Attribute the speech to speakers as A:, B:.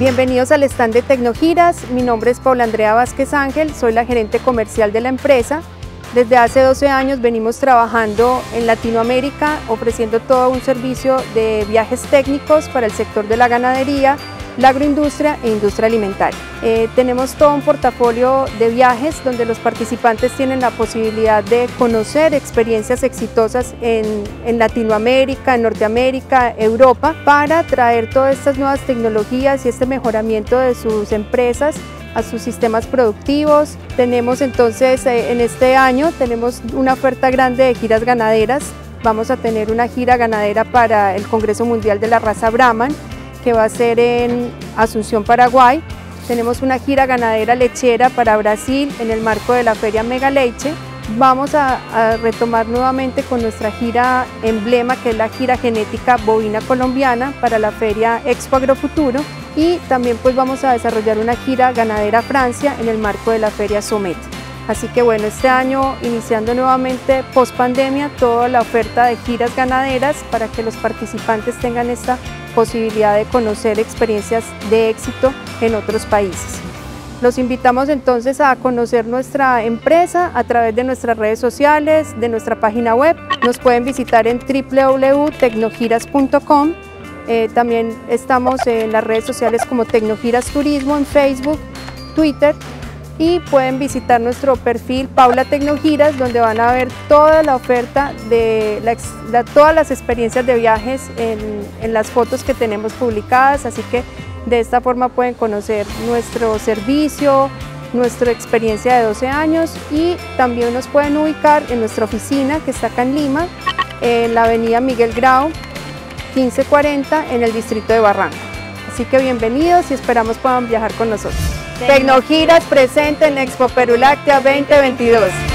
A: Bienvenidos al stand de Tecnogiras. Mi nombre es Paula Andrea Vázquez Ángel, soy la gerente comercial de la empresa. Desde hace 12 años venimos trabajando en Latinoamérica ofreciendo todo un servicio de viajes técnicos para el sector de la ganadería, la agroindustria e industria alimentaria. Tenemos todo un portafolio de viajes donde los participantes tienen la posibilidad de conocer experiencias exitosas en Latinoamérica, en Norteamérica, Europa, para traer todas estas nuevas tecnologías y este mejoramiento de sus empresas a sus sistemas productivos. Tenemos entonces en este año tenemos una oferta grande de giras ganaderas. Vamos a tener una gira ganadera para el Congreso Mundial de la Raza Brahman, que va a ser en Asunción, Paraguay. Tenemos una gira ganadera lechera para Brasil en el marco de la Feria Mega Leche. Vamos a retomar nuevamente con nuestra gira emblema, que es la gira genética bovina colombiana para la Feria Expo Agrofuturo, y también pues vamos a desarrollar una gira ganadera a Francia en el marco de la Feria Somet. Así que bueno, este año iniciando nuevamente post pandemia toda la oferta de giras ganaderas para que los participantes tengan esta posibilidad de conocer experiencias de éxito en otros países. Los invitamos entonces a conocer nuestra empresa a través de nuestras redes sociales, de nuestra página web. Nos pueden visitar en www.tecnogiras.com. También estamos en las redes sociales como Tecnogiras Turismo en Facebook, Twitter, y pueden visitar nuestro perfil Paula Tecnogiras, donde van a ver toda la oferta de todas las experiencias de viajes en las fotos que tenemos publicadas, así que de esta forma pueden conocer nuestro servicio, nuestra experiencia de 12 años, y también nos pueden ubicar en nuestra oficina que está acá en Lima, en la avenida Miguel Grau 1540 en el distrito de Barranco. Así que bienvenidos y esperamos puedan viajar con nosotros. Tecnogiras presente en Expo Perú Láctea 2022.